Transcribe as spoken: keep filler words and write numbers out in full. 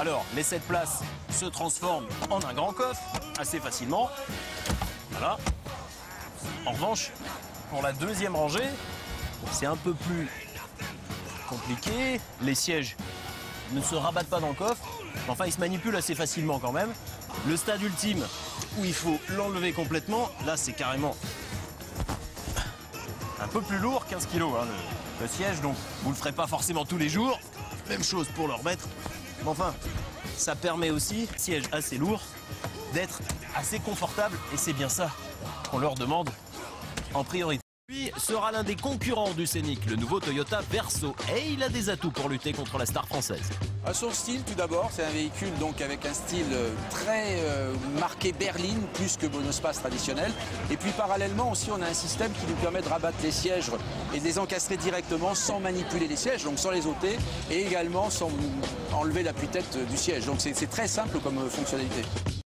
Alors, les sept places se transforment en un grand coffre assez facilement. Voilà. En revanche, pour la deuxième rangée, c'est un peu plus compliqué. Les sièges ne se rabattent pas dans le coffre. Enfin, ils se manipulent assez facilement quand même. Le stade ultime, où il faut l'enlever complètement, là, c'est carrément un peu plus lourd, quinze kilos, hein, le, le siège. Donc, vous ne le ferez pas forcément tous les jours. Même chose pour le remettre. Mais enfin, ça permet aussi, siège assez lourd, d'être assez confortable. Et c'est bien ça qu'on leur demande en priorité. Lui sera l'un des concurrents du Scénic, le nouveau Toyota Verso. Et il a des atouts pour lutter contre la star française. À son style, tout d'abord, c'est un véhicule donc avec un style très euh, marqué berline, plus que monospace traditionnel. Et puis parallèlement aussi, on a un système qui nous permet de rabattre les sièges et de les encastrer directement sans manipuler les sièges, donc sans les ôter, et également sans enlever l'appui-tête du siège. Donc c'est très simple comme fonctionnalité.